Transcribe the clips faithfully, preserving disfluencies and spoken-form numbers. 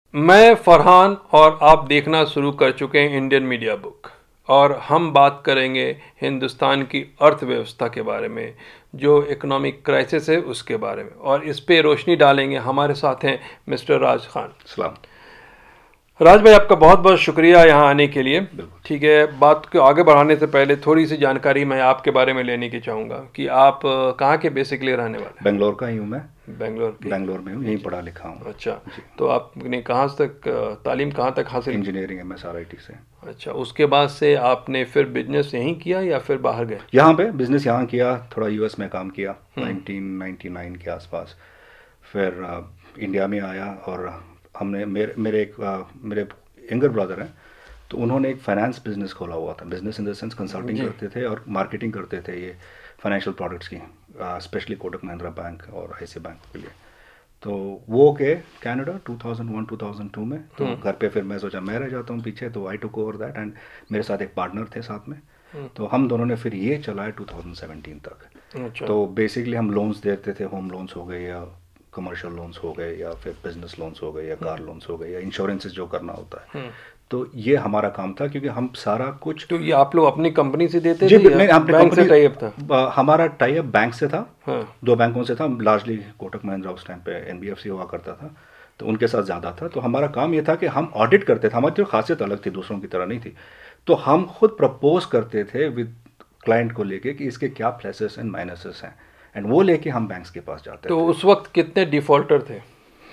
मैं फरहान और आप देखना शुरू कर चुके हैं इंडियन मीडिया बुक, और हम बात करेंगे हिंदुस्तान की अर्थव्यवस्था के बारे में, जो इकोनॉमिक क्राइसिस है उसके बारे में, और इस पे रोशनी डालेंगे। हमारे साथ हैं मिस्टर राज खान। सलाम। राज भाई, आपका बहुत बहुत शुक्रिया यहाँ आने के लिए। ठीक है, बात को आगे बढ़ाने से पहले थोड़ी सी जानकारी मैं आपके बारे में लेने की चाहूँगा कि आप अ, कहाँ के बेसिकली रहने वाले हैं? बेंगलोर का ही हूँ मैं। बेंगलोर के? बेंगलोर में हूँ, यहीं पढ़ा लिखा हूँ। अच्छा, तो आपने कहाँ तक अ, तालीम कहाँ तक हासिल? Engineering M S R I T से। अच्छा, उसके बाद से आपने फिर बिजनेस यहीं किया या फिर बाहर गए? यहाँ पे बिजनेस यहाँ किया, थोड़ा यूएस में काम किया नाइनटीन नाइंटी नाइन के आसपास। फिर आ, इंडिया में आया और हमने मेरे मेरे एक आ, मेरे यंगर ब्रदर हैं, तो उन्होंने एक फाइनेंस बिजनेस खोला हुआ था। Business in the sense consulting करते थे और मार्केटिंग करते थे ये फाइनेंशियल प्रोडक्ट्स की, स्पेशली कोटक महिंद्रा बैंक और ऐसे बैंक के लिए। तो वो गए Canada two thousand one two thousand two में। तो घर पे फिर मैं सोचा मैं रह जाता हूँ पीछे, तो I took over that and मेरे साथ एक पार्टनर थे साथ में। तो हम दोनों ने फिर ये चलाया टू थाउज़ेंड सेवेंटीन तक। अच्छा। तो बेसिकली हम लोन्स देते थे, होम लोन्स हो गए या कमर्शियल लोन्स हो गए या फिर बिजनेस लोन्स हो गए या कार लोन्स हो गए या इंश्योरेंसेस जो करना होता है। तो ये हमारा काम था, क्योंकि हम सारा कुछ। तो ये आप लोग अपनी कंपनी से देते जी, थे नहीं, या अपने बैंक से कंपनी टाई अप था? ब- हमारा टाई अप बैंक से था। हाँ। दो बैंकों से था, लार्जली कोटक महिंद्रा उस टाइम पे एनबीएफसी हुआ करता था, तो उनके साथ ज़्यादा था। तो हमारा काम ये था कि हम ऑडिट करते थे। हमारी जो खासियत अलग थी, दूसरों की तरह नहीं थी। तो हम खुद प्रपोज करते थे विद क्लाइंट को लेके कि इसके क्या प्लसेस एंड माइनसेस हैं, एंड वो लेके हम बैंक्स के पास जाते तो थे। उस वक्त कितने डिफॉल्टर थे?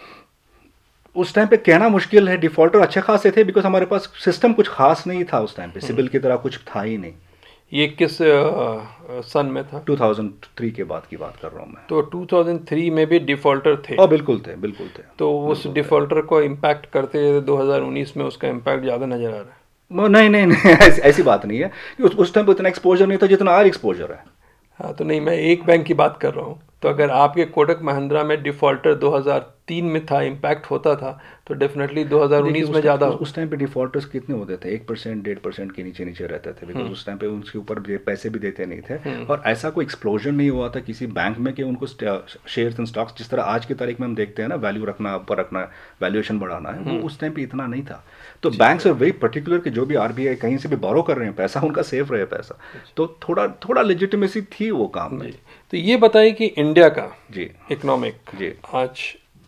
उस टाइम पे कहना मुश्किल है। डिफॉल्टर अच्छे खासे थे, बिकॉज हमारे पास सिस्टम कुछ खास नहीं था उस टाइम पे, सिबिल की तरह कुछ था ही नहीं। ये किस अ, सन में था? टू थाउज़ेंड थ्री के बाद की बात कर रहा हूँ मैं। तो टू थाउज़ेंड थ्री में भी डिफॉल्टर थे? और बिल्कुल थे, बिल्कुल थे। तो उस डिफॉल्टर को इम्पैक्ट करते दो हज़ार उन्नीस में उसका इम्पैक्ट ज़्यादा नज़र आ रहा है? वो नहीं नहीं नहीं ऐसी, ऐसी बात नहीं है कि उस उस टाइम पे उतना एक्सपोजर नहीं था जितना आज एक्सपोजर है। हाँ, तो नहीं, मैं एक बैंक की बात कर रहा हूँ। तो अगर आपके कोटक महिंद्रा में डिफॉल्टर दो हज़ार तीन में था, इम्पैक्ट होता था, तो डेफिनेटली दो हज़ार उन्नीस में ज़्यादा। उस टाइम पे डिफॉल्टर्स कितने होते थे? एक परसेंट डेढ़ परसेंट के नीचे नीचे रहते थे, बिकॉज उस टाइम पे उनके ऊपर पैसे भी देते नहीं थे। और ऐसा कोई एक्सप्लोजन नहीं हुआ था किसी बैंक में कि उनको शेयर्स एंड स्टॉक्स जिस तरह आज की तारीख में हम देखते हैं ना, वैल्यू रखना, ऊपर रखना, वैल्यूएशन बढ़ाना है, वो उस टाइम पे इतना नहीं था। तो बैंक्स आर वेरी पर्टिकुलर कि जो भी आरबीआई कहीं से भी बोरो कर रहे हैं पैसा, उनका सेफ रहे पैसा। तो थोड़ा थोड़ा लेजिटिमेसी थी वो काम में। तो ये बताइए कि इंडिया का जी इकोनॉमिक जी आज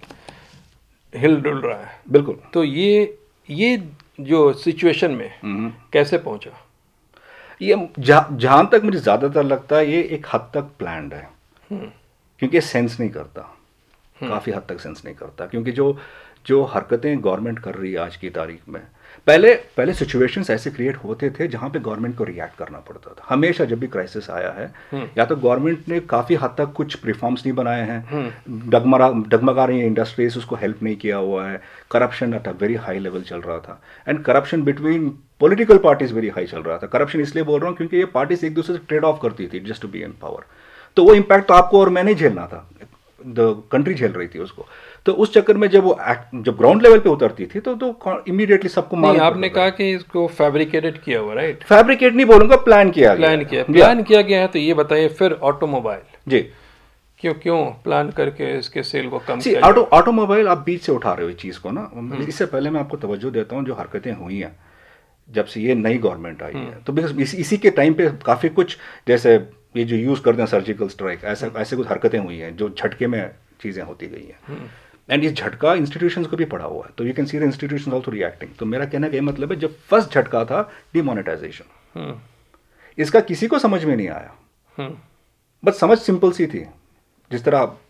हिल डुल रहा है, बिल्कुल। तो ये ये जो सिचुएशन में कैसे पहुंचा? ये जहाँ जहाँ तक मुझे ज़्यादातर लगता है ये एक हद तक प्लान्ड है, क्योंकि ये सेंस नहीं करता, काफ़ी हद तक सेंस नहीं करता। क्योंकि जो जो हरकतें गवर्नमेंट कर रही है आज की तारीख में, पहले पहले सिचुएशंस ऐसे क्रिएट होते थे जहाँ पे गवर्नमेंट को रिएक्ट करना पड़ता था। हमेशा जब भी क्राइसिस आया है, या तो गवर्नमेंट ने काफ़ी हद तक कुछ रिफॉर्म्स नहीं बनाए हैं, डगमगा डगमगा रही है इंडस्ट्रीज, उसको हेल्प नहीं किया हुआ है, corruption at a very high level चल रहा था, and corruption between political parties very high चल रहा था। करप्शन इसलिए बोल रहा हूँ क्योंकि ये पार्टीज एक दूसरे से ट्रेड ऑफ करती थी just to be in power. तो वो इम्पैक्ट तो आपको और मैंने झेलना था, द कंट्री झेल रही थी उसको। तो उस चक्कर में जब वो जब ग्राउंड लेवल पे उतरती थी तो तो इमीडिएटली सबको मालूम। आपने कहा कि इसको फैब्रिकेटेड किया हुआ, राइट? फैब्रिकेट नहीं बोलूंगा, प्लान किया प्लान किया प्लान किया गया है। तो ये बताइए फिर ऑटोमोबाइल जी क्यों क्यों प्लान करके इसके सेल को कम किया? ऑटो ऑटोमोबाइल आप बीच से उठा रहे हो चीज़ को ना। इससे पहले मैं आपको तवज्जो देता हूँ, जो हरकतें हुई हैं जब से ये नई गवर्नमेंट आई है, तो बिकॉज इस, इसी के टाइम पे काफ़ी कुछ, जैसे ये जो यूज़ करते हैं सर्जिकल स्ट्राइक, ऐसे ऐसे कुछ हरकतें हुई हैं जो झटके में चीज़ें होती गई हैं। एंड ये झटका इंस्टीट्यूशंस को भी पड़ा हुआ है, तो you can see the institutions also reacting. तो मेरा कहने का ये मतलब है, जब फर्स्ट झटका था डिमोनेटाइजेशन, इसका किसी को समझ में नहीं आया। बस समझ सिंपल सी थी, जिस तरह आप,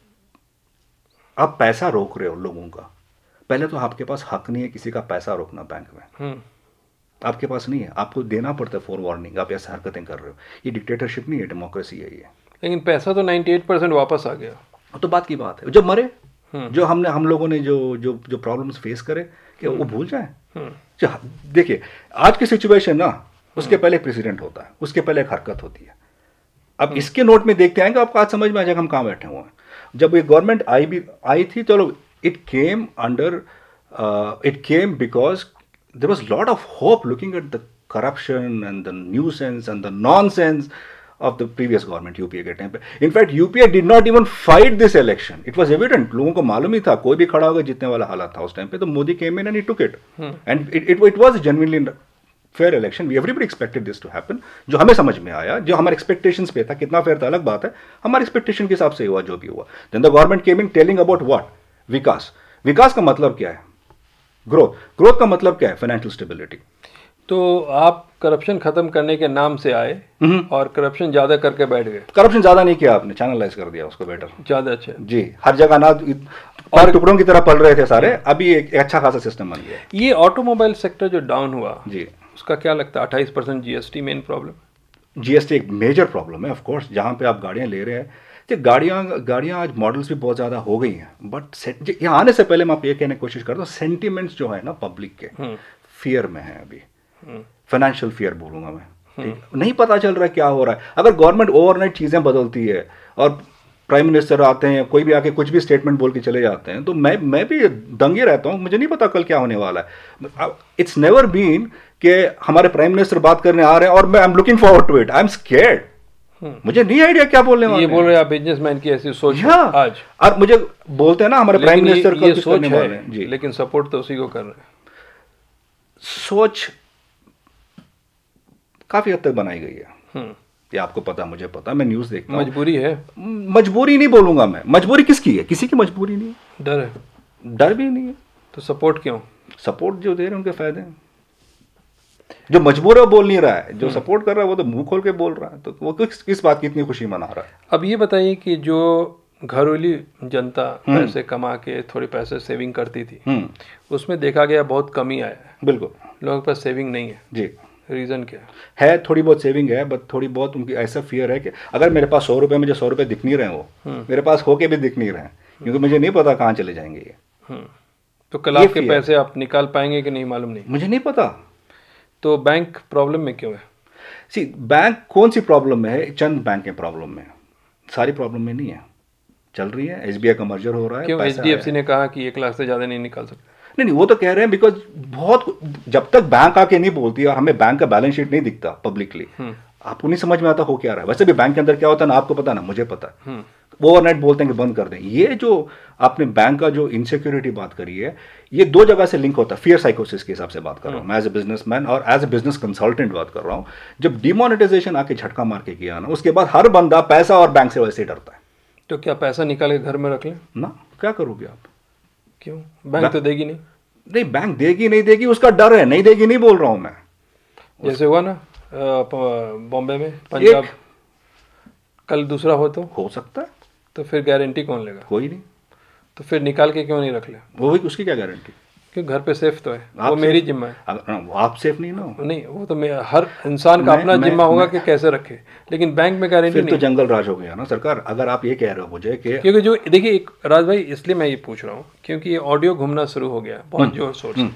आप पैसा रोक रहे हो लोगों का, पहले तो आपके पास हक नहीं है किसी का पैसा रोकना बैंक में, आपके पास नहीं है, आपको देना पड़ता है फॉर वार्निंग, आप ऐसे हरकतें कर रहे हो। ये डिक्टेटरशिप नहीं है, डेमोक्रेसी है ये। लेकिन पैसा तो अट्ठानवे परसेंट वापस आ गया। तो बात की बात है, जब मरे, जो हमने हम लोगों ने जो जो जो प्रॉब्लम्स फेस करे, कि वो भूल जाए। देखिए आज की सिचुएशन ना, उसके पहले प्रेसिडेंट होता है, उसके पहले एक हरकत होती है। अब इसके नोट में देखते आएंगे, आपको आज समझ में आ जाएगा हम कहाँ बैठे हुए हैं। जब ये गवर्नमेंट आई भी आई थी, चलो it came under it came because there was lot of hope looking at the corruption and the nuisance and the nonsense of the previous government UPA के टाइम पे. In fact, U P A did not even fight this election. It was evident. लोगों को मालूम ही था कोई भी खड़ा होगा जीतने वाला हालत था उस टाइम पे. तो Modi came in and he took it. Hmm. And it, it, it was genuinely fair election. We everybody expected this to happen. जो हमें समझ में आया, जो हमारे expectations पे था, कितना fair था अलग बात है. हमारे expectation के हिसाब से हुआ जो भी हुआ. Then the government came in telling about what? विकास. विकास का मतलब क्या है? ग्रोथ. ग्रोथ का मतलब क्या है? Financial stability. तो आप करप्शन खत्म करने के नाम से आए और करप्शन ज्यादा करके बैठ गए. करप्शन ज्यादा नहीं किया आपने, चैनलाइज कर दिया उसको बेटर. ज्यादा अच्छा जी. हर जगह ना और टुकड़ों की तरह पल रहे थे सारे, अभी एक अच्छा खासा सिस्टम बन गया. ये ऑटोमोबाइल सेक्टर जो डाउन हुआ जी, उसका क्या लगता है? अट्ठाईस percent GST main problem. GST एक मेजर प्रॉब्लम है ऑफ कोर्स. जहाँ पे आप गाड़ियाँ ले रहे हैं, तो गाड़ियाँ गाड़ियाँ आज मॉडल्स भी बहुत ज़्यादा हो गई हैं. बट यहाँ आने से पहले मैं आप ये कहने की कोशिश करता हूँ, सेंटिमेंट्स जो है ना पब्लिक के फियर में है अभी. फाइनेंशियल फियर बोलूँगा मैं. नहीं पता चल रहा है क्या हो रहा है. अगर गवर्नमेंट ओवरनाइट चीज़ें बदलती है और प्राइम मिनिस्टर आते हैं, कोई भी आके कुछ भी स्टेटमेंट बोल के चले जाते हैं, तो मैं मैं भी दंगे रहता हूँ. मुझे नहीं पता कल क्या होने वाला है. इट्स नेवर बीन कि हमारे प्राइम मिनिस्टर बात करने आ रहे हैं और मैं I am looking forward to it. I am scared. मुझे नहीं आइडिया क्या बोलने वाले. ये बोल रहे हैं आप बिजनेसमैन की ऐसी सोच है आज. और मुझे बोलते हैं ना हमारे प्राइम मिनिस्टर ये सोच है जी, लेकिन सपोर्ट तो उसी को कर रहे हैं. सोच काफी हद तक बनाई गई है. ये आपको पता, मुझे पता, मैं न्यूज़ देखता हूं. मजबूरी है. मजबूरी नहीं बोलूंगा मैं. मजबूरी किसकी है? किसी की मजबूरी नहीं. डर है. डर भी नहीं है तो सपोर्ट क्यों? सपोर्ट जो दे रहे हैं उनके फायदे हैं. जो मजबूर है वो बोल नहीं रहा है, जो सपोर्ट कर रहा है वो तो मुंह खोल के बोल रहा है. तो वो किस किस बात की इतनी खुशी मना रहा है? अब ये बताइए कि जो घरेलू जनता पैसे कमा के थोड़ी पैसे सेविंग करती थी, उसमें देखा गया बहुत कमी आया है. बिल्कुल. लोगों के पास सेविंग नहीं है जी. रीज़न क्या है? थोड़ी बहुत सेविंग है, बट थोड़ी बहुत उनकी ऐसा फियर है कि अगर मेरे पास सौ रुपये, मुझे सौ रुपये दिख नहीं रहे, वो मेरे पास होके भी दिख नहीं रहे, क्योंकि मुझे नहीं पता कहाँ चले जाएंगे ये. तो कल आपके पैसे आप निकाल पाएंगे कि नहीं मालूम नहीं. मुझे नहीं पता. तो बैंक प्रॉब्लम में क्यों है? सी, बैंक कौन सी प्रॉब्लम में है? चंद बैंक के प्रॉब्लम में, सारी प्रॉब्लम में नहीं है. चल रही है. एसबीआई का मर्जर हो रहा है. क्यों? एचडीएफसी ने कहा कि एक लाख से ज़्यादा नहीं निकाल सकते. नहीं नहीं, वो तो कह रहे हैं बिकॉज बहुत, जब तक बैंक आके नहीं बोलती और हमें बैंक का बैलेंस शीट नहीं दिखता पब्लिकली, आपको नहीं समझ में आता हो क्या रहा है. वैसे भी बैंक के अंदर क्या होता है ना आपको पता ना मुझे पता है. वो ओवरनाइट बोलते हैं कि बंद कर दें. ये जो आपने बैंक का जो इनसिक्योरिटी बात करी है, ये दो जगह से लिंक होता है. फियर साइकोसिस के हिसाब से बात कर रहा हूँ मैं, एज ए बिजनेसमैन और एज ए बिजनेस कंसल्टेंट बात कर रहा हूँ. जब डिमोनेटाइजेशन आके झटका मार के किया ना, उसके बाद हर बंदा पैसा और बैंक से वैसे ही डरता है. तो क्या पैसा निकाल के घर में रख लें ना? क्या करोगे आप? क्यों? बैंक तो देगी नहीं. नहीं, बैंक देगी नहीं देगी उसका डर है. नहीं देगी नहीं बोल रहा हूं मैं. जैसे हुआ ना बॉम्बे में, पंजाब, कल दूसरा हो तो हो सकता है. तो फिर गारंटी कौन लेगा? कोई नहीं. तो फिर निकाल के क्यों नहीं रख ले? वो भी उसकी क्या गारंटी? कि घर पे सेफ तो है. वो मेरी जिम्मा है. आप सेफ नहीं ना. नहीं, वो तो मैं, हर इंसान का अपना जिम्मा होगा कि कैसे रखे. लेकिन बैंक में गारंटी नहीं. तो जंगल राज हो गया ना सरकार. अगर आप ये कह रहे हो मुझे कि क्योंकि जो देखिए एक राज भाई, इसलिए मैं ये पूछ रहा हूँ क्योंकि ये ऑडियो घूमना शुरू हो गया बहुत जोर शोर से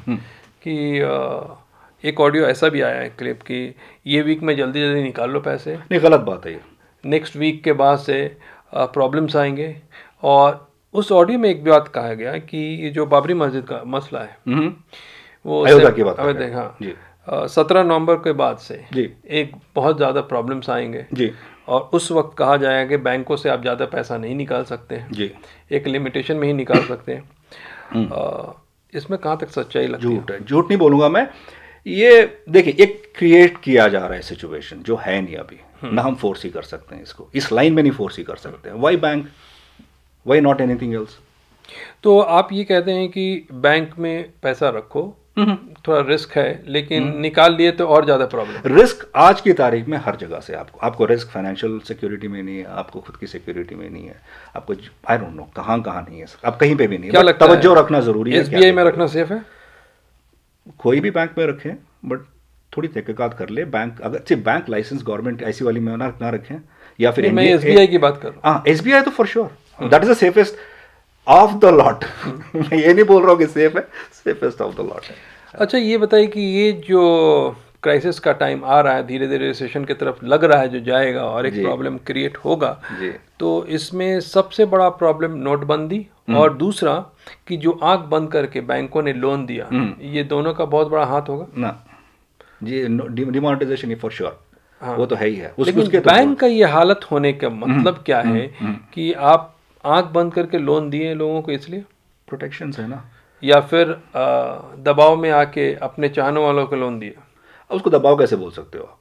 कि एक ऑडियो ऐसा भी आया है क्लिप कि ये वीक में जल्दी जल्दी निकाल लो पैसे. नहीं, गलत बात है ये. नेक्स्ट वीक के बाद से प्रॉब्लम्स आएंगे. और उस ऑडियो में एक बात कहा गया कि ये जो बाबरी मस्जिद का मसला है वो अयोध्या की बात है. हाँ, सत्रह नवंबर के बाद से जी एक बहुत ज़्यादा प्रॉब्लम्स आएंगे जी. और उस वक्त कहा जाएगा कि बैंकों से आप ज़्यादा पैसा नहीं निकाल सकते हैं जी. एक लिमिटेशन में ही निकाल सकते हैं. इसमें कहाँ तक सच्चाई लगती है? झूठ है. झूठ नहीं बोलूँगा मैं. ये देखिए, एक क्रिएट किया जा रहा है सिचुएशन जो है नहीं अभी. ना हम फोर्स ही कर सकते हैं इसको. इस लाइन में नहीं फोर्स ही कर सकते हैं. Why bank? Why not anything else? तो आप ये कहते हैं कि बैंक में पैसा रखो, थोड़ा रिस्क है, लेकिन निकाल लिए तो और ज़्यादा प्रॉब्लम. रिस्क आज की तारीख में हर जगह से आपको आपको रिस्क फाइनेंशियल सिक्योरिटी में नहीं है, आपको खुद की सिक्योरिटी में नहीं है, आपको आई डोंट नो कहाँ कहाँ नहीं है. आप कहीं पे भी नहीं. क्या लगता है? तवज्जो रखना जरूरी है. एसबीआई में रखना सेफ है? कोई भी बैंक में रखें, बट थोड़ी तहकीकात कर ले. बैंक अगर सिर्फ बैंक लाइसेंस गवर्नमेंट ऐसी वाली में ना रखें, या फिर मैं एसबीआई की बात कर रहा हूँ. हाँ, एसबीआई तो for sure that is the safest of the lot. मैं ये नहीं बोल रहा हूँ कि सेफ है, सेफेस्ट ऑफ द लॉट है. अच्छा, ये बताइए कि ये जो क्राइसिस का टाइम आ रहा है, धीरे धीरे रिसेशन की तरफ लग रहा है जो जाएगा और एक प्रॉब्लम क्रिएट होगा जी. तो इसमें सबसे बड़ा प्रॉब्लम नोटबंदी और दूसरा कि जो आंख बंद करके बैंकों ने लोन दिया, ये दोनों का बहुत बड़ा हाथ होगा ना जी. Demonetisation for sure. हाँ, वो तो है ही है। उस, लेकिन उसके बैंक तो का ये हालत होने का मतलब क्या है कि आप आंख बंद करके लोन दिए लोगों को इसलिए प्रोटेक्शन है ना, या फिर दबाव में आके अपने चाहने वालों को लोन दिए? उसको दबाव कैसे बोल सकते हो आप,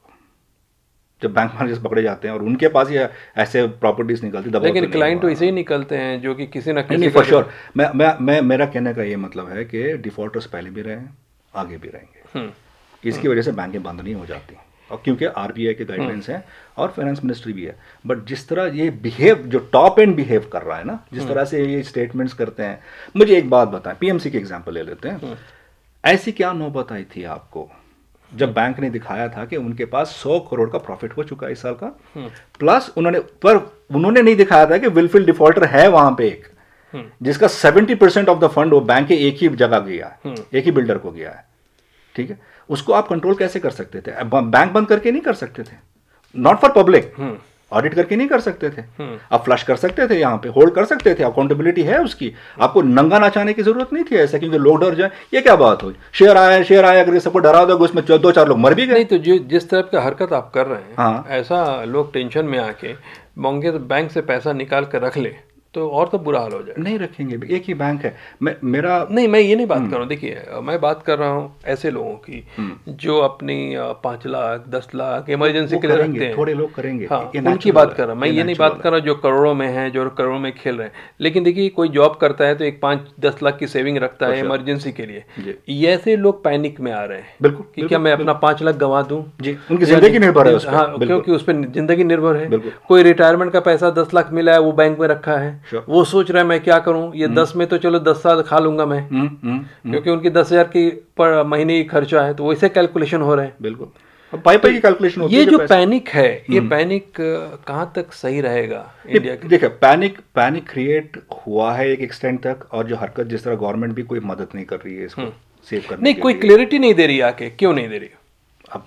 जब बैंक मैनेजर्स पकड़े जाते हैं और उनके पास ये ऐसे प्रॉपर्टीज निकलती, दबाव। लेकिन क्लाइंट तो ऐसे ही निकलते हैं जो कि किसी ना किसी फॉर श्योर। मैं मैं मैं मेरा कहने का ये मतलब है कि डिफॉल्टर्स पहले भी रहे हैं, आगे भी रहेंगे। इसकी वजह से बैंकें बंद नहीं हो जाती, और क्योंकि आरबीआई के गाइडलाइंस हैं और फाइनेंस मिनिस्ट्री भी है। बट जिस तरह ये बिहेव, जो टॉप एंड बिहेव कर रहा है ना, जिस तरह से ये स्टेटमेंट्स करते हैं, मुझे एक बात बताएं, पीएमसी के एग्जांपल ले लेते हैं। ऐसी क्या नौबत आई थी आपको जब बैंक ने दिखाया था कि उनके पास सौ करोड़ का प्रॉफिट हो चुका है इस साल का, प्लस उन्होंने पर उन्होंने नहीं दिखाया था कि विलफिल डिफॉल्टर है वहां पे एक, जिसका seventy percent of the fund वो बैंक के एक ही जगह गया है, एक ही बिल्डर को गया है। ठीक है, उसको आप कंट्रोल कैसे कर सकते थे? बैंक बंद करके नहीं कर सकते थे, नॉट फॉर पब्लिक, ऑडिट करके नहीं कर सकते थे, आप फ्लश कर सकते थे, यहाँ पे होल्ड कर सकते थे, अकाउंटेबिलिटी है उसकी, आपको नंगा नाचाने की जरूरत नहीं थी ऐसा, क्योंकि लोग डर जाए। ये क्या बात हुई, शेयर आया शेयर आया करके सबको डरा दोगे, उसमें दो चार लोग मर भी गए। नहीं तो जो जिस तरह की हरकत आप कर रहे हैं, हाँ, ऐसा लोग टेंशन में आके मांगे तो बैंक से पैसा निकाल कर रख ले तो और तो बुरा हाल हो जाए। नहीं रखेंगे, एक ही बैंक है। मैं मेरा नहीं मैं ये नहीं बात कर रहा हूँ, देखिए मैं बात कर रहा हूँ ऐसे लोगों की जो अपनी पाँच लाख दस लाख इमरजेंसी के लिए रखते हैं, थोड़े लोग करेंगे, हाँ, उनकी बात कर रहा हूँ मैं। ये नहीं बात कर रहा जो करोड़ों में है, जो करोड़ों में खेल रहे हैं। लेकिन देखिए कोई जॉब करता है तो एक पाँच दस लाख की सेविंग रखता है इमरजेंसी के लिए। ये ऐसे लोग पैनिक में आ रहे हैं बिल्कुल कि क्या मैं अपना पाँच लाख गंवा दूं, जी, उनकी जिंदगी निर्भर है उस पर। हाँ, क्योंकि उस पर जिंदगी निर्भर है। कोई रिटायरमेंट का पैसा दस लाख मिला है, वो बैंक में रखा है, वो सोच रहा है मैं क्या करूं, ये दस में तो चलो दस साल खा लूंगा मैं, क्योंकि उनकी दस हजार की पर महीने की खर्चा है, तो वैसे कैलकुलेशन हो रहे हैं। बिल्कुल पाई पाई की कैलकुलेशन होती है। ये जो पैनिक है, ये पैनिक कहाँ तक सही रहेगा इंडिया के? देखिए पैनिक पैनिक क्रिएट हुआ है एक एक्सटेंट तक, और जो हरकत जिस तरह गवर्नमेंट भी कोई मदद नहीं कर रही है इसको सेव करने, नहीं कोई क्लैरिटी नहीं दे रही आके, क्यों नहीं दे रही? अब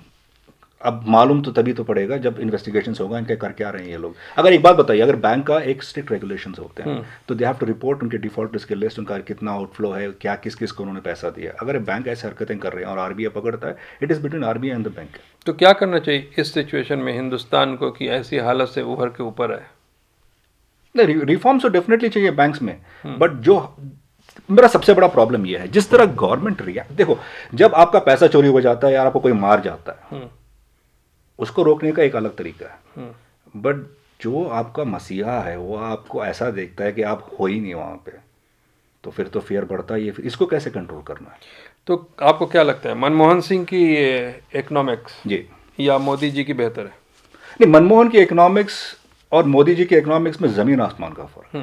अब मालूम तो तभी तो पड़ेगा जब इन्वेस्टिगेशंस होगा इनके कर क्या रहे हैं ये लोग। अगर एक बात बताइए, अगर बैंक का एक स्ट्रिक्ट रेगुलेशंस होते हैं तो दे हैव टू रिपोर्ट उनके डिफॉल्टर्स के लिस्ट, उनका कितना आउटफ्लो है, क्या किस किस को उन्होंने पैसा दिया। अगर बैंक ऐसे हरकतें कर रहे हैं और आरबीआई पकड़ता है, it is between RBI and the bank. तो क्या करना चाहिए इस सिचुएशन में हिंदुस्तान को कि ऐसी हालत से उभर के ऊपर है? नहीं, रिफॉर्म्स तो डेफिनेटली चाहिए बैंक्स में, बट जो मेरा सबसे बड़ा प्रॉब्लम यह है जिस तरह गवर्नमेंट रिएक्ट, देखो जब आपका पैसा चोरी हो जाता है या आपको कोई मार जाता है, उसको रोकने का एक अलग तरीका है, बट जो आपका मसीहा है वो आपको ऐसा देखता है कि आप हो ही नहीं वहाँ पे, तो फिर तो फियर बढ़ता ही है। फिर इसको कैसे कंट्रोल करना है? तो आपको क्या लगता है, मनमोहन सिंह की इकोनॉमिक्स जी या मोदी जी की बेहतर है? नहीं, मनमोहन की इकोनॉमिक्स और मोदी जी की इकोनॉमिक्स में जमीन आसमान का फर्क है।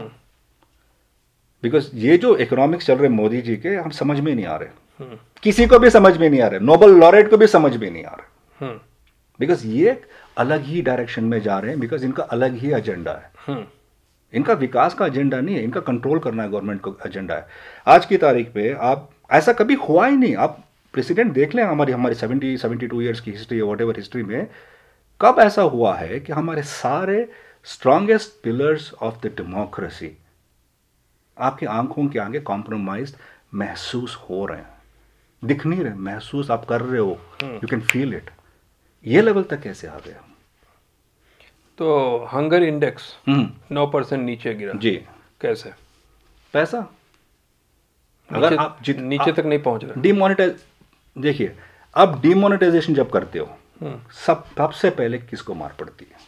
बिकॉज ये जो इकोनॉमिक्स चल रहे मोदी जी के, हम समझ में नहीं आ रहे, किसी को भी समझ में नहीं आ रहे, नोबेल लॉरेट को भी समझ में नहीं आ रहे, बिकॉज ये अलग ही डायरेक्शन में जा रहे हैं, बिकॉज इनका अलग ही एजेंडा है। इनका विकास का एजेंडा नहीं है, इनका कंट्रोल करना है गवर्नमेंट को एजेंडा है। आज की तारीख पे आप ऐसा कभी हुआ ही नहीं, आप प्रेसिडेंट देख लें हमारी हमारी सेवेंटी सेवेंटी टू ईयर्स की हिस्ट्री वॉट एवर हिस्ट्री में, कब ऐसा हुआ है कि हमारे सारे strongest pillars of the democracy आपकी आंखों के आगे कॉम्प्रोमाइज महसूस हो रहे हैं, दिख नहीं रहे, महसूस आप कर रहे हो, यू कैन फील इट। ये लेवल तक कैसे आ गया? तो हंगर इंडेक्स नौ परसेंट नीचे गिरा जी, कैसे? पैसा अगर आप जित नीचे आप, तक नहीं पहुंच रहे, डीमोनेटाइज, देखिए अब डीमोनेटाइजेशन जब करते हो सब सबसे पहले किसको मार पड़ती है?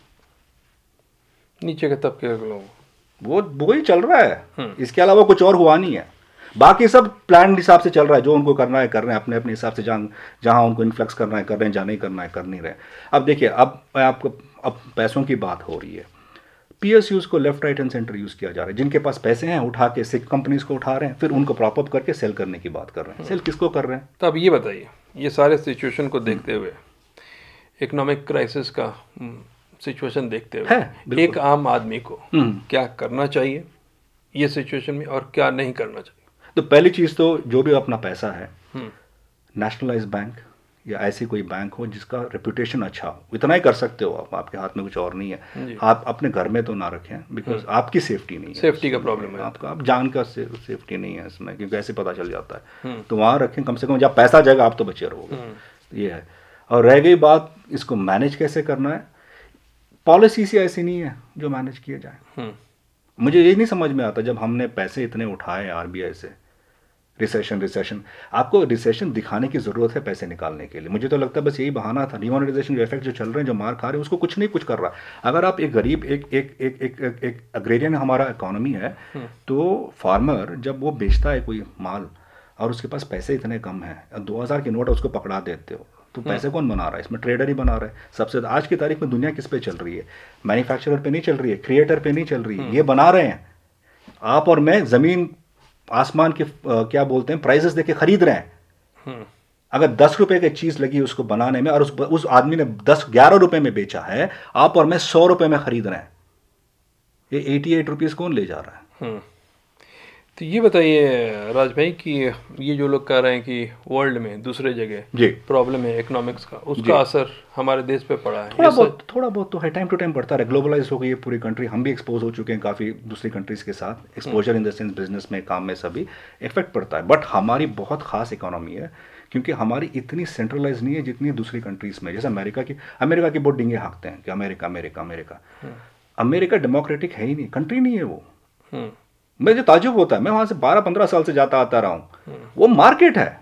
नीचे के तबके के लोग, वो वो ही चल रहा है, इसके अलावा कुछ और हुआ नहीं है। बाकी सब प्लान हिसाब से चल रहा है, जो उनको करना है कर रहे हैं अपने अपने हिसाब से, जहाँ जहाँ उनको इन्फ्लक्स करना है कर रहे हैं, जहाँ नहीं करना है कर नहीं रहे। अब देखिए, अब आपको अब पैसों की बात हो रही है, पीएसयूज को left right and centre use किया जा रहा है, जिनके पास पैसे हैं उठा के सिक कंपनीज को उठा रहे हैं, फिर उनको प्रॉप अप करके सेल करने की बात कर रहे हैं। सेल किसको कर रहे हैं? तो अब ये बताइए, ये सारे सिचुएशन को देखते हुए, इकोनॉमिक क्राइसिस का सिचुएशन देखते हुए, एक आम आदमी को क्या करना चाहिए ये सिचुएशन में और क्या नहीं करना चाहिए? तो पहली चीज तो जो भी अपना पैसा है, नेशनलाइज बैंक या ऐसी कोई बैंक हो जिसका रेपुटेशन अच्छा हो, इतना ही कर सकते हो आप, आपके हाथ में कुछ और नहीं है। आप अपने घर में तो ना रखें, बिकॉज आपकी सेफ्टी नहीं है, सेफ्टी का प्रॉब्लम है आपका, आप जान का से, सेफ्टी नहीं है इसमें, क्योंकि ऐसे पता चल जाता है। तो वहाँ रखें, कम से कम जब पैसा जाएगा आप तो बचे रहोगे। ये है। और रह गई बात इसको मैनेज कैसे करना है, पॉलिसी सी ऐसी नहीं है जो मैनेज किया जाए। मुझे ये नहीं समझ में आता, जब हमने पैसे इतने उठाए आरबीआई से, रिसेशन रिसेशन आपको रिसेशन दिखाने की ज़रूरत है पैसे निकालने के लिए। मुझे तो लगता है बस यही बहाना था। डिमोनेटाइजेशन जो इफेक्ट जो चल रहे हैं, जो मार खा रहे हैं, उसको कुछ नहीं कुछ कर रहा। अगर आप एक गरीब एक एक एक एक एक, एक अग्रेरियन हमारा इकोनॉमी है, तो फार्मर जब वो बेचता है कोई माल और उसके पास पैसे इतने कम हैं, दो हज़ार के नोट उसको पकड़ा देते हो, तो पैसे कौन बना रहा है? इसमें ट्रेडर ही बना रहा है सबसे। आज की तारीख में दुनिया किस पे चल रही है? मैन्युफैक्चरर पे नहीं चल रही है, क्रिएटर पे नहीं चल रही है, ये बना रहे हैं। आप और मैं ज़मीन आसमान के आ, क्या बोलते हैं प्राइसेस देके खरीद रहे हैं। अगर दस रुपए की चीज़ लगी उसको बनाने में और उस उस आदमी ने दस ग्यारह रुपए में बेचा है, आप और मैं सौ रुपए में खरीद रहे हैं, ये एटी एट रुपीज़ कौन ले जा रहा है? तो ये बताइए राज भाई कि ये जो लोग कह रहे हैं कि वर्ल्ड में दूसरे जगह जी प्रॉब्लम है इकोनॉमिक्स का, उसका असर हमारे देश पे पड़ा है? थोड़ा बहुत थोड़ा बहुत तो है, टाइम टू टाइम बढ़ता है। ग्लोबलाइज हो गई है पूरी कंट्री, हम भी एक्सपोज हो चुके हैं काफ़ी दूसरी कंट्रीज़ के साथ। Exposure in the sense business में, काम में, सभी इफेक्ट पड़ता है। बट हमारी बहुत खास इकोनॉमी है, क्योंकि हमारी इतनी सेंट्रलाइज नहीं है जितनी दूसरी कंट्रीज़ में। जैसे अमेरिका की अमेरिका की बहुत डिंगे हाँकते हैं कि America America America America democratic है ही नहीं, कंट्री नहीं है वो। मुझे ताजुब होता है, मैं वहां से बारह पंद्रह साल से जाता आता रहा हूं। वो मार्केट है,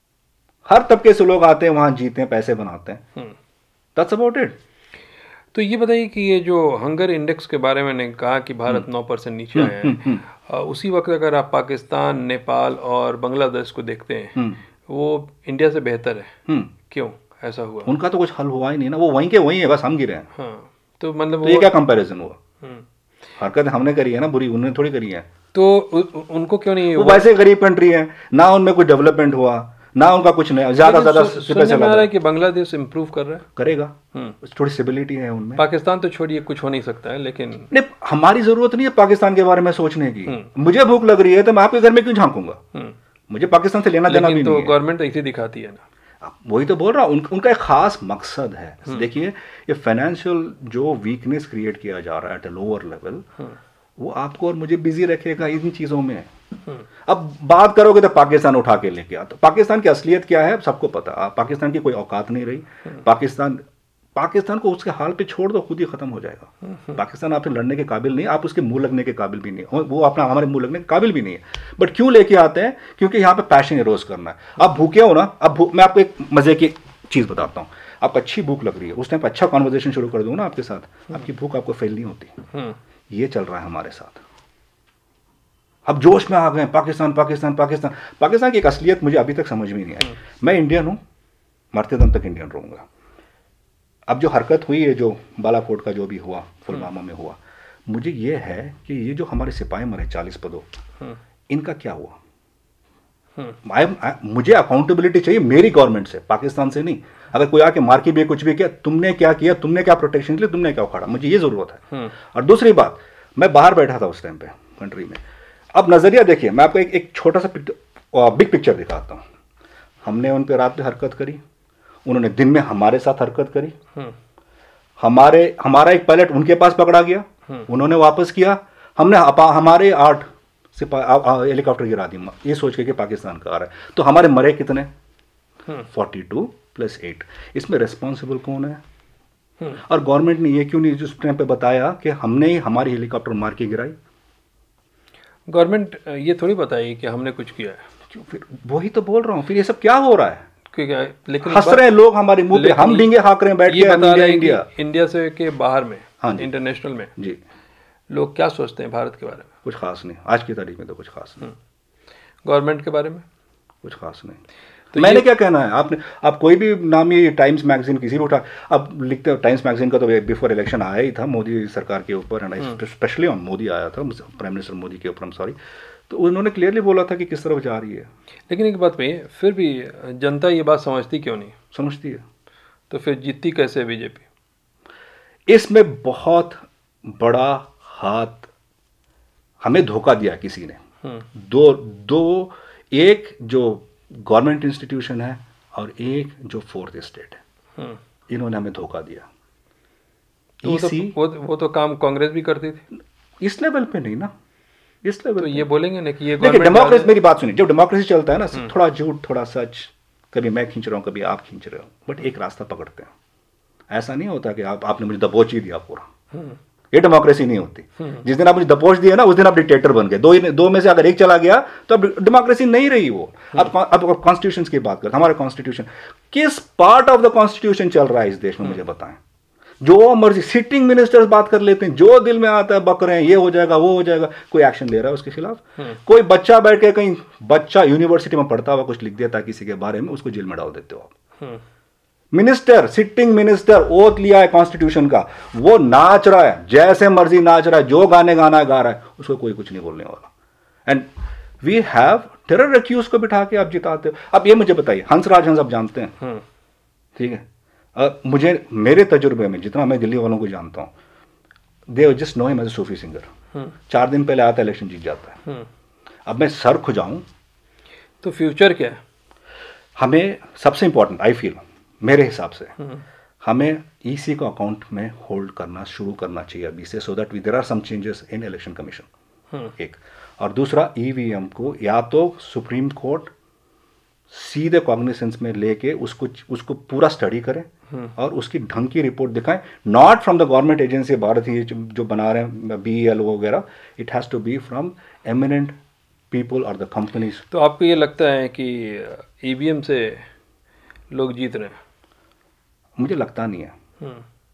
हर तबके से लोग आते हैं वहां, जीते हैं, पैसे बनाते हैं। That's about it. तो ये बताइए कि ये जो हंगर इंडेक्स के बारे में मैंने कहा कि भारत नौ परसेंट नीचे आया है, उसी वक्त अगर आप पाकिस्तान, नेपाल और बांग्लादेश को देखते हैं, वो इंडिया से बेहतर है। क्यों ऐसा हुआ? उनका तो कुछ हल हुआ ही नहीं ना, वो वहीं के वहीं है, बस हम गिरे हैं। हाँ, तो मतलब तो ये क्या कंपैरिजन हुआ? हरकत हमने करी है ना बुरी, उन्होंने थोड़ी करी है। तो उ, उनको क्यों नहीं? वो वैसे गरीब कंट्री है ना, उनमें कुछ डेवलपमेंट हुआ ना, उनका कुछ नहीं, ज्यादा ज्यादा सुनने में आ रहा है कि बांग्लादेश इंप्रूव कर रहा है, करेगा, थोड़ी स्टेबिलिटी है उनमें। पाकिस्तान तो छोड़िए, कुछ हो नहीं सकता है, लेकिन नहीं, हमारी जरूरत नहीं है पाकिस्तान के बारे में सोचने की। मुझे भूख लग रही है तो मैं आपके घर में क्यों झांकूंगा? मुझे पाकिस्तान से लेना देना भी नहीं है। तो गवर्नमेंट तो इसे दिखाती है ना, वही तो बोल रहा हूँ। उन, उनका एक खास मकसद है। देखिए, ये फाइनेंशियल जो वीकनेस क्रिएट किया जा रहा है एट अ लोअर लेवल, वो आपको और मुझे बिजी रखेगा इन चीजों में। अब बात करोगे तो पाकिस्तान उठा के लेके आता। पाकिस्तान की असलियत क्या है सबको पता। पाकिस्तान की कोई औकात नहीं रही। पाकिस्तान पाकिस्तान को उसके हाल पे छोड़ दो, खुद ही खत्म हो जाएगा। पाकिस्तान आपसे लड़ने के काबिल नहीं, आप उसके मुंह लगने के काबिल भी नहीं, वो अपना हमारे मुंह लगने के काबिल भी नहीं है। बट क्यों लेके आते हैं? क्योंकि यहाँ पे पैशन इरोज करना है। आप भूखे हो ना, अब मैं आपको एक मजे की चीज बताता हूँ। आपको अच्छी भूख लग रही है, उस टाइम अच्छा कॉन्वर्जेशन शुरू कर दूँ ना आपके साथ, आपकी भूख आपको फेल नहीं होती। ये चल रहा है हमारे साथ। अब जोश में आ गए पाकिस्तान पाकिस्तान पाकिस्तान पाकिस्तान की एक असलियत मुझे अभी तक समझ में नहीं आई। मैं इंडियन हूं, मरते दम तक इंडियन रहूंगा। अब जो हरकत हुई है, जो बालाकोट का जो भी हुआ, पुलवामा में हुआ, मुझे ये है कि ये जो हमारे सिपाही मरे चालीस पदों, इनका क्या हुआ? I, I, मुझे अकाउंटेबिलिटी चाहिए मेरी गवर्नमेंट से, पाकिस्तान से नहीं। अगर कोई आके मार के भी कुछ भी किया, तुमने क्या किया, तुमने क्या प्रोटेक्शन के लिए तुमने क्या उखाड़ा, मुझे ये जरूरत है। और दूसरी बात, मैं बाहर बैठा था उस टाइम पे कंट्री में। अब नजरिया देखिए, मैं आपको एक एक छोटा सा बिग पिक्चर दिखाता हूँ। हमने उन पर रात में हरकत करी, उन्होंने दिन में हमारे साथ हरकत करी। हमारे हमारा एक पायलट उनके पास पकड़ा गया, उन्होंने वापस किया। हमने हमारे आठ हेलीकॉप्टर गिरा दी, ये सोच के कि पाकिस्तान का आ रहा है। तो हमारे मरे कितने? Forty two plus eight. इसमें रेस्पॉन्सिबल कौन है? और गवर्नमेंट ने ये क्यों नहीं उस टाइम पे बताया कि हमने ही हमारी हेलीकॉप्टर मार के गिराई? गवर्नमेंट ये थोड़ी बताई कि हमने कुछ किया है। फिर वही तो बोल रहा हूँ, फिर ये सब क्या हो रहा है? लेकिन हंस रहे हैं लोग हमारे मुंह पे, हम डींगे हाँक रहे हैं बैठ के इंडिया इंडिया इंडिया से के बाहर में, हाँ इंटरनेशनल में जी, लोग क्या सोचते हैं भारत के बारे में? कुछ खास नहीं, आज की तारीख में तो कुछ खास नहीं। गवर्नमेंट के बारे में कुछ खास नहीं। तो मैंने क्या कहना है? आपने आप कोई भी नामी टाइम्स मैगजीन किसी भी उठा, अब लिखते हो टाइम्स मैगजीन का तो बिफोर इलेक्शन आया ही था मोदी सरकार के ऊपर, एंड स्पेशली ऑन मोदी आया था, प्राइम मिनिस्टर मोदी के ऊपर, सॉरी। तो उन्होंने क्लियरली बोला था कि किस तरफ जा रही है। लेकिन एक बात में फिर भी जनता ये बात समझती क्यों नहीं? समझती है। तो फिर जीतती कैसे बीजेपी? इसमें बहुत बड़ा हाथ, हमें धोखा दिया किसी ने। दो दो एक जो गवर्नमेंट इंस्टीट्यूशन है और एक जो फोर्थ स्टेट है, इन्होंने हमें धोखा दिया। तो वो, तो, वो, वो तो काम कांग्रेस भी करती थी। इस लेवल पे नहीं ना, इस लेवल तो ये बोलेंगे ना कि ये देखिए डेमोक्रेसी, मेरी बात सुनिए, जब डेमोक्रेसी चलता है ना, थोड़ा झूठ थोड़ा सच कभी मैं खींच रहा हूँ, कभी आप खींच रहे हो, बट एक रास्ता पकड़ते हैं। ऐसा नहीं होता कि आप आपने मुझे दबोच ही दिया पूरा, ये डेमोक्रेसी नहीं होती। जिस दिन आप मुझे दबोच दिए ना, उस दिन आप डिक्टेटर बन गए। दो ही दो में से अगर एक चला गया तो अब डेमोक्रेसी नहीं रही वो। अब अब कॉन्स्टिट्यूशन की बात करते हैं, हमारा कॉन्स्टिट्यूशन किस पार्ट ऑफ द कॉन्स्टिट्यूशन चल रहा है इस देश में, मुझे बताएं। जो मर्जी सिटिंग मिनिस्टर्स बात कर लेते हैं, जो दिल में आता है बक रहे हैं, ये हो जाएगा वो हो जाएगा, कोई एक्शन ले रहा है उसके खिलाफ? कोई बच्चा बैठ के, कहीं बच्चा यूनिवर्सिटी में पढ़ता हुआ कुछ लिख देता किसी के बारे में, उसको जेल में डाल देते हो आप। मिनिस्टर, सिटिंग मिनिस्टर, ओथ लिया है कॉन्स्टिट्यूशन का, वो नाच रहा है, जैसे मर्जी नाच रहा है, जो गाने गाना गा रहा है, उसको कोई कुछ नहीं बोलने वाला। And we have terror accused को बिठा के आप जिताते हो। अब ये मुझे बताइए, हंसराज हंस आप जानते हैं, ठीक है? Uh, मुझे मेरे तजुर्बे में जितना मैं दिल्ली वालों को जानता हूँ, they just know him as a Sufi singer. चार दिन पहले आता है, इलेक्शन जीत जाता है। अब मैं सर खुजाऊं तो फ्यूचर क्या है? हमें सबसे इंपॉर्टेंट आई फील, मेरे हिसाब से हमें ईसी को अकाउंट में होल्ड करना शुरू करना चाहिए अभी से, so that there are some changes in election commission, एक। और दूसरा, ईवीएम को या तो सुप्रीम कोर्ट सीधे कॉग्निसेंस में लेके उसको उसको पूरा स्टडी करें और उसकी ढंग की रिपोर्ट दिखाएं, not from the government agency भारतीय जो बना रहे हैं बी एल वगैरह, it has to be from eminent people और द कंपनीज। तो आपको ये लगता है कि ईवीएम से लोग जीत रहे हैं? मुझे लगता नहीं है।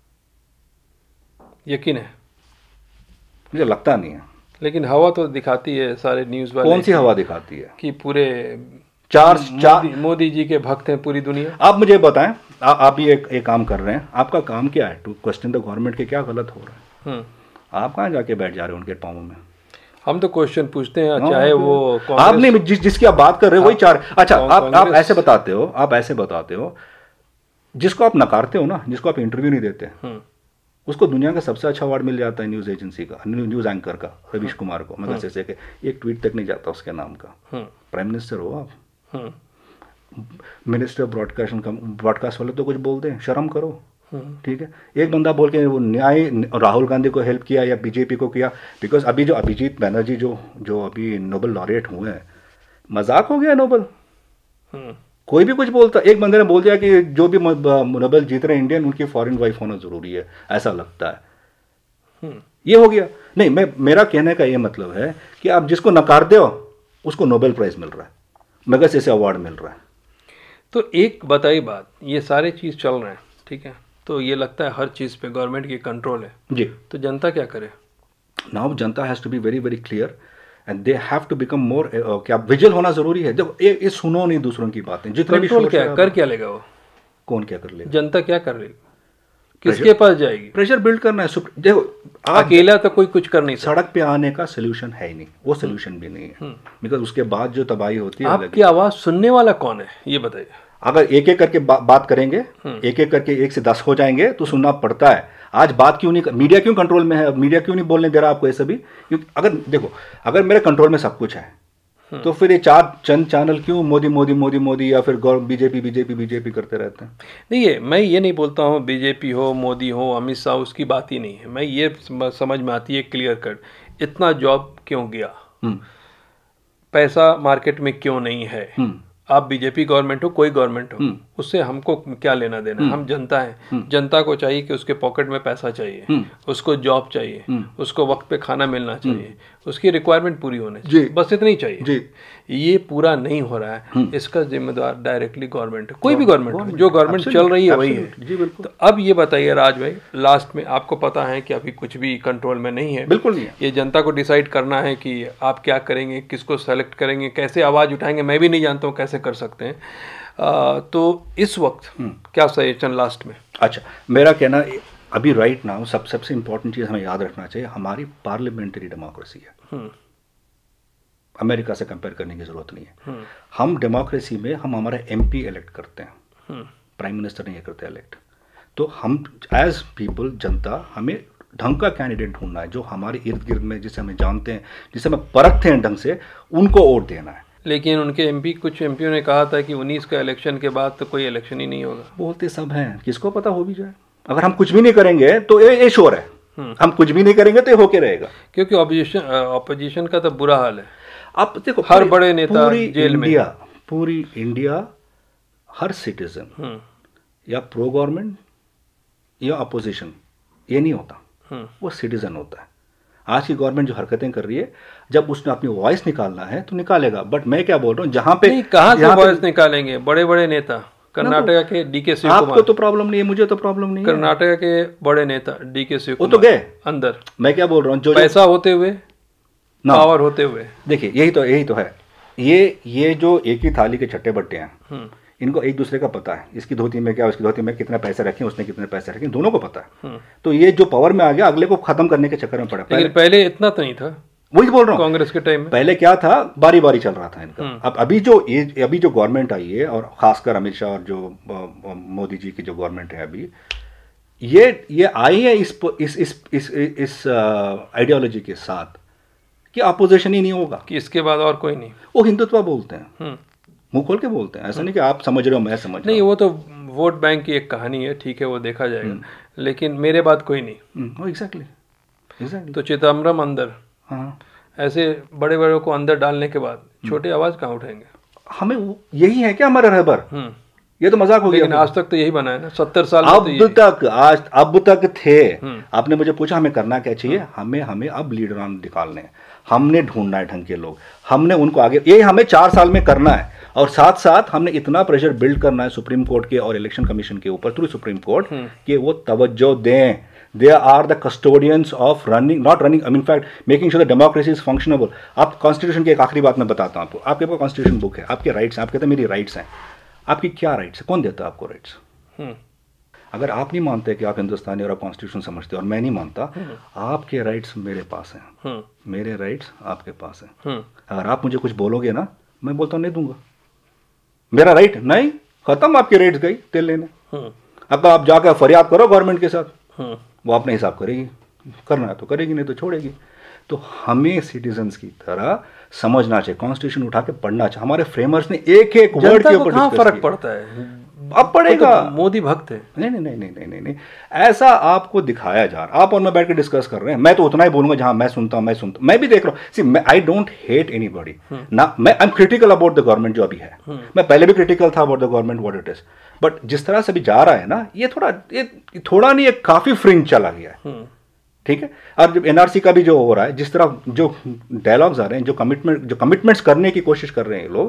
यकीन है? मुझे लगता नहीं है। लेकिन हवा तो दिखाती है सारे न्यूज़ वाले। कौन सी हवा दिखाती है? कि पूरे चार चार मोदी जी के भक्त हैं पूरी दुनिया। आप मुझे बताएं, आ, आप भी एक एक काम कर रहे हैं, आपका काम क्या है? टू क्वेश्चन द गवर्नमेंट के क्या गलत हो रहा है। आप कहाँ जाके बैठ जा रहे हो उनके पाँव में? हम तो क्वेश्चन पूछते हैं, चाहे वो आप नहीं, जिस जिसकी आप बात कर रहे हो वही चार। अच्छा, आप आप ऐसे बताते हो, आप ऐसे बताते हो, जिसको आप नकारते हो ना, जिसको आप इंटरव्यू नहीं देते, उसको दुनिया का सबसे अच्छा अवार्ड मिल जाता है न्यूज़ एजेंसी का, न्यूज़ एंकर का, रवीश कुमार को। मतलब जैसे कि एक ट्वीट तक नहीं जाता उसके नाम का। प्राइम मिनिस्टर हो आप, मिनिस्टर ब्रॉडकास्ट ब्रॉडकास्ट वाले तो कुछ बोलते हैं, शर्म करो, ठीक है? एक बंदा बोल के वो न्याय राहुल गांधी को हेल्प किया या बीजेपी को किया, बिकॉज अभी जो अभिजीत बैनर्जी जो जो अभी नोबेल लॉरेट हुए हैं, मजाक हो गया नोबेल। कोई भी कुछ बोलता, एक बंदे ने बोल दिया कि जो भी नोबेल जीत रहे इंडियन, उनकी फॉरेन वाइफ होना जरूरी है, ऐसा लगता है। ये हो गया। नहीं, मैं मेरा कहने का ये मतलब है कि आप जिसको नकारते हो उसको नोबेल प्राइज मिल रहा है, मगर से अवार्ड मिल रहा है। तो एक बताइए बात, ये सारे चीज़ चल रहे हैं, ठीक है, तो ये लगता है हर चीज़ पे गवर्नमेंट की कंट्रोल है जी, तो जनता क्या करे? नाउ जनता has to be very very clear and they have to become more, क्या विजिल होना जरूरी है। जब ये, ये सुनो नहीं दूसरों की बातें, जितने भी कंट्रोल क्या कर क्या लेगा वो? कौन क्या कर लेगा? जनता क्या कर रही, किसके पास जाएगी? प्रेशर बिल्ड करना है। देखो, अकेला तो कोई कुछ कर नहीं सकता। सड़क पे आने का सोल्यूशन है ही नहीं, वो सोल्यूशन भी नहीं है, बिकॉज उसके बाद जो तबाही होती है। आपकी आवाज सुनने वाला कौन है ये बताइए। अगर एक एक करके बा, बात करेंगे, एक एक करके एक से दस हो जाएंगे तो सुनना पड़ता है। आज बात क्यों नहीं, मीडिया क्यों कंट्रोल में है? मीडिया क्यों नहीं बोलने दे रहा आपको ये सभी? क्योंकि अगर देखो, अगर मेरे कंट्रोल में सब कुछ है तो फिर ये चार चंद चैनल क्यों मोदी मोदी मोदी मोदी या फिर बीजेपी बीजेपी बीजेपी करते रहते हैं? नहीं, ये मैं ये नहीं बोलता हूँ बीजेपी हो, मोदी हो, अमित शाह, उसकी बात ही नहीं है। मैं ये समझ में आती है क्लियर कट, इतना जॉब क्यों गया, पैसा मार्केट में क्यों नहीं है? आप बीजेपी गवर्नमेंट हो, कोई गवर्नमेंट हो, उससे हमको क्या लेना देना? हम जनता है, जनता को चाहिए कि उसके पॉकेट में पैसा चाहिए, उसको जॉब चाहिए, उसको वक्त पे खाना मिलना चाहिए, उसकी रिक्वायरमेंट पूरी होनी चाहिए, बस इतना ही चाहिए जी। ये पूरा नहीं हो रहा है, इसका जिम्मेदार डायरेक्टली गवर्नमेंट है, कोई भी गवर्नमेंट, जो गवर्नमेंट चल रही है वही है जी। बिल्कुल। तो अब ये बताइए राज भाई, लास्ट में आपको पता है कि अभी कुछ भी कंट्रोल में नहीं है, बिल्कुल नहीं है। ये जनता को डिसाइड करना है कि आप क्या करेंगे, किसको सेलेक्ट करेंगे, कैसे आवाज उठाएंगे, मैं भी नहीं जानता हूँ कैसे कर सकते हैं। आ, तो इस वक्त क्या सजेशन लास्ट में? अच्छा, मेरा कहना अभी राइट नाउ सब सबसे इंपॉर्टेंट चीज हमें याद रखना चाहिए, हमारी पार्लियामेंट्री डेमोक्रेसी है, अमेरिका से कंपेयर करने की जरूरत नहीं है। हम डेमोक्रेसी में हम हमारा एमपी इलेक्ट करते हैं, प्राइम मिनिस्टर नहीं करते इलेक्ट। तो हम एज पीपल, जनता, हमें ढंग का कैंडिडेट ढूंढना है जो हमारे इर्द गिर्द में, जिसे हमें जानते हैं, जिसे हमें परखते हैं ढंग से, उनको वोट देना है। लेकिन उनके एमपी, कुछ एमपीओ ने कहा था कि उन्नीस का इलेक्शन के बाद तो कोई इलेक्शन ही नहीं होगा। बोलते सब हैं, किसको पता हो भी जाए। अगर हम कुछ भी नहीं करेंगे तो ये ये श्योर है, हम कुछ भी नहीं करेंगे तो ये होके रहेगा, क्योंकि ऑपोजिशन ऑपोजिशन का तो बुरा हाल है। आप देखो, हर बड़े नेता जेल में, पूरी इंडिया हर सिटीजन या प्रो गवर्नमेंट या अपोजिशन ये नहीं होता, वो सिटीजन होता है। आज की गवर्नमेंट जो हरकतें कर रही है, जब उसने अपनी वॉइस निकालना है तो निकालेगा, बट मैं क्या बोल रहा हूँ, जहां पे कहाँ से वॉइस निकालेंगे, बड़े बड़े नेता कर्नाटक के डी के शिव कुमार, आपको तो प्रॉब्लम नहीं है, मुझे तो प्रॉब्लम नहीं है। कर्नाटक के बड़े नेता डी के शिव वो तो गए अंदर। मैं क्या बोल रहा हूँ, जो पैसा होते हुए, पावर होते हुए, देखिए यही तो यही तो है, ये ये जो एक ही थाली के छट्टे बट्टे हैं, इनको एक दूसरे का पता है, इसकी धोती में क्या, उसकी धोती में कितने पैसे रखे, उसने कितने पैसे रखे, दोनों को पता है। तो ये जो पावर में आ गया, अगले को खत्म करने के चक्कर में पड़ा। लेकिन पहले इतना तो नहीं था, वही बोल रहा हूँ, कांग्रेस के टाइम में पहले क्या था, बारी बारी चल रहा था इनका। अब अभी जो ये अभी जो गवर्नमेंट आई है, और खासकर अमित शाह और जो मोदी जी की जो गवर्नमेंट है अभी, ये ये आई है इस इस इस इस इस आइडियोलॉजी के साथ कि अपोजिशन ही नहीं होगा, कि इसके बाद और कोई नहीं। वो हिंदुत्व बोलते हैं, मुंह खोल के बोलते हैं, ऐसा नहीं कि आप समझ रहे हो मैं समझ नहीं, वो तो वोट बैंक की एक कहानी है, ठीक है, वो देखा जाएगा, लेकिन मेरे बाद कोई नहीं। एग्जैक्टली एग्जैक्टली तो चिदम्बरम अंदर, हाँ, ऐसे बड़े बड़े को अंदर डालने के बाद छोटे आवाज कहाँ उठाएंगे? हमें यही है क्या हमारा रहबर? ये तो मजाक हो गया। लेकिन आज तक तो यही बना है ना, सत्तर साल अब तो तक आज अब तक थे। आपने मुझे पूछा हमें करना क्या चाहिए, हमें हमें अब लीडर निकालने हैं, हमने ढूंढना है ढंग के लोग, हमने उनको आगे, ये हमें चार साल में करना है। और साथ साथ हमने इतना प्रेशर बिल्ड करना है सुप्रीम कोर्ट के और इलेक्शन कमीशन के ऊपर थ्रू सुप्रीम कोर्ट, कि वो तवज्जो दें। They are the custodians of running, not running, in fact making sure the democracy is functionable. आप कॉन्स्टिट्यूशन की एक आखिरी बात मैं बताता हूँ आपको, आपके पास कॉन्स्टिट्यूशन बुक है, आपके राइट्स हैं, आप कहते हैं मेरी राइट्स हैं, आपकी क्या राइट्स है, कौन देता है आपको राइट्स? अगर आप नहीं मानते कि आप हिंदुस्तानी और आप कॉन्स्टिट्यूशन समझते हो, और मैं नहीं मानता, आपके राइट्स मेरे पास हैं, मेरे राइट्स आपके पास हैं। अगर आप मुझे कुछ बोलोगे ना, मैं बोलता हूँ नहीं दूंगा, मेरा राइट नहीं, खत्म, आपके राइट्स गई तेल लेने। अब आप जाकर फरियाद करो गवर्नमेंट के साथ, वो अपने हिसाब करेगी, करना है तो करेगी, नहीं तो छोड़ेगी। तो हमें सिटीजन्स की तरह समझना चाहिए, कॉन्स्टिट्यूशन उठा के पढ़ना चाहिए। हमारे फ्रेमर्स ने एक एक वर्ड के ऊपर कहाँ फर्क पड़ता है, अब पड़ेगा। तो मोदी भक्त है। नहीं नहीं नहीं नहीं नहीं नहीं ऐसा आपको दिखाया जा रहा, आप और मैं बैठ के डिस्कस कर रहे हैं, मैं तो उतना ही बोलूंगा जहां मैं सुनता हूं, मैं सुनता मैं भी देख रहा हूं। सी मैं आई डोंट हेट एनीबॉडी ना, मैं I am critical about the government जो अभी है, मैं पहले भी क्रिटिकल था about the government what it is, but जिस तरह से अभी जा रहा है ना, ये थोड़ा ये थोड़ा नहीं, एक काफी फ्रिंज चला गया है, ठीक है। और जब एनआरसी का भी जो हो रहा है, जिस तरह जो डायलॉग्स आ रहे हैं, जो कमिटमेंट जो कमिटमेंट्स करने की कोशिश कर रहे हैं लोग,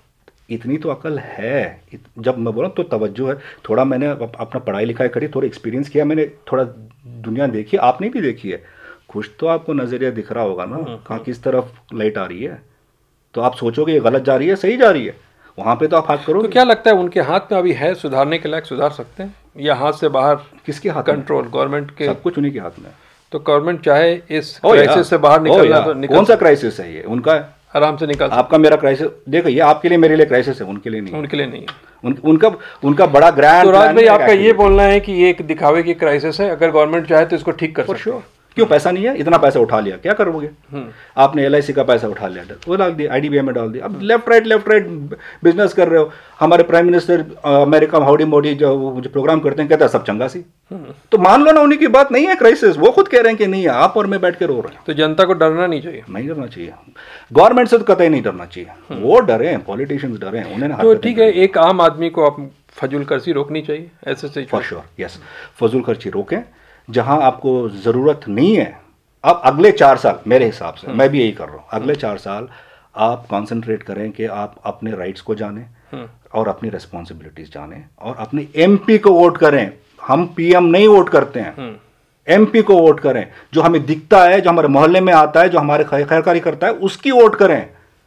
इतनी तो अकल है। जब मैं बोला तो तवज्जो है, थोड़ा मैंने अपना पढ़ाई लिखाई करी, थोड़ा एक्सपीरियंस किया, मैंने थोड़ा दुनिया देखी, आपने भी देखी है, कुछ तो आपको नजरिया दिख रहा होगा ना, कहाँ किस तरफ लाइट आ रही है, तो आप सोचोगे ये गलत जा रही है, सही जा रही है, वहां पे तो आप हाथ करो। तो क्या लगता है उनके हाथ में अभी है सुधारने के लायक, सुधार सकते हैं, या हाथ से बाहर? किसके हाथ? कंट्रोल गवर्नमेंट के, सब कुछ उन्हीं के हाथ में। तो गवर्नमेंट चाहे इस क्राइसिस से बाहर निकलना तो निकल, कौन सा क्राइसिस है ये, उनका है, आराम से निकाल। आपका मेरा क्राइसिस, देखो ये आपके लिए मेरे लिए क्राइसिस है, उनके लिए नहीं, उनके लिए नहीं है। उन, उनका उनका बड़ा ग्रैंड। तो राज भाई आपका ये बोलना है कि ये एक दिखावे की क्राइसिस है, अगर गवर्नमेंट चाहे तो इसको ठीक कर सकते हैं। क्यों? पैसा नहीं है, इतना पैसा उठा लिया, क्या करोगे? आपने एल आई सी का पैसा उठा लिया, वो डाल दिया, आई डी बी आई में डाल दिया, अब left right left right business कर रहे हो। हमारे prime minister America howdy Modi जो जो प्रोग्राम करते हैं, कहता है सब चंगा सी, तो मान लो ना उन्हीं की बात, नहीं है क्राइसिस, वो खुद कह रहे हैं कि नहीं है, आप और मैं बैठ के रो रहे हैं। तो जनता को डरना नहीं चाहिए, नहीं डरना चाहिए, गवर्नमेंट से तो कतई नहीं डरना चाहिए, वो डरे, पॉलिटिशियंस डरे, उन्हें। तो ठीक है, एक आम आदमी को आप फजूल खर्ची रोकनी चाहिए, ऐसे सही फॉर श्योर, यस, फजूल खर्ची रोकें, जहां आपको जरूरत नहीं है। अब अगले चार साल मेरे हिसाब से, मैं भी यही कर रहा हूँ, अगले चार साल आप कंसंट्रेट करें कि आप अपने राइट्स को जानें और अपनी रेस्पॉन्सिबिलिटीज जानें, और अपने एमपी को वोट करें। हम पीएम नहीं वोट करते हैं, एमपी को वोट करें, जो हमें दिखता है, जो हमारे मोहल्ले में आता है, जो हमारे खैरकारी करता है, उसकी वोट करें,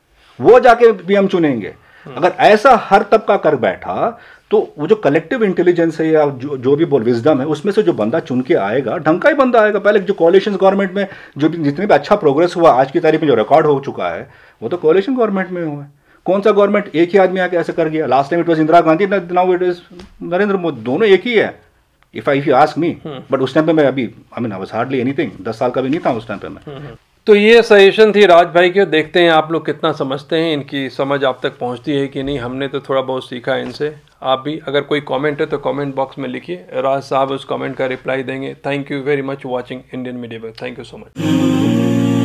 वो जाके पीएम चुनेंगे। अगर ऐसा हर तबका कर बैठा, तो वो जो कलेक्टिव इंटेलिजेंस है या जो जो भी बोल विजडम है, उसमें से जो बंदा चुन के आएगा, ढंग का ही बंदा आएगा। पहले जो कोalition गवर्नमेंट में जो भी जितने भी अच्छा प्रोग्रेस हुआ आज की तारीख में, जो रिकॉर्ड हो चुका है, वो तो कोalition गवर्नमेंट में हुआ है। कौन सा गवर्नमेंट एक ही आदमी आके ऐसे कर गया? Last time it was Indira Gandhi, now it is Narendra Modi, दोनों एक ही है, if I if you ask me. But उस टाइम पे मैं अभी I mean I was hardly anything, दस साल का भी नहीं था उस टाइम पे मैं। तो ये सजेशन थी राज भाई के, देखते हैं आप लोग कितना समझते हैं, इनकी समझ आप तक पहुंचती है कि नहीं। हमने तो थोड़ा बहुत सीखा है इनसे, आप भी अगर कोई कमेंट है तो कमेंट बॉक्स में लिखिए, राज साहब उस कमेंट का रिप्लाई देंगे। Thank you very much watching Indian media bug, thank you so much.